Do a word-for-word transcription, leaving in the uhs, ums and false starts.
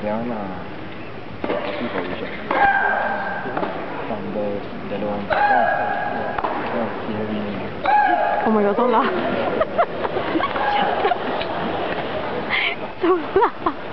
Diana, I think I will check. From the, the other one. Oh, oh my god, don't laugh. Don't laugh.